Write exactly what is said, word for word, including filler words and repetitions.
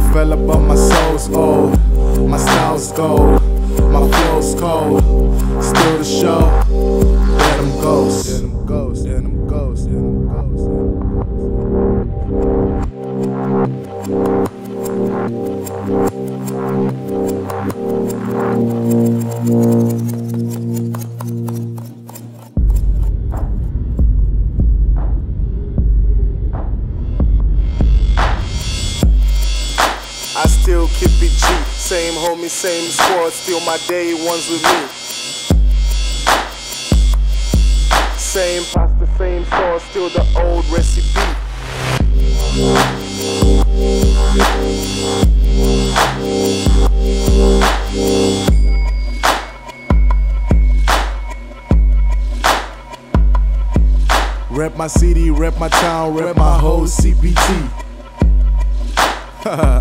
fella, but my soul's old. My style's gold, my flow's cold. Still the show, let them ghosts. Let them ghosts, let them ghosts, let them ghosts. I still keep it G, same homie, same squad, still my day ones with me. Same pasta, same sauce, still the old recipe. Rep my city, rep my town, rep my whole C P T.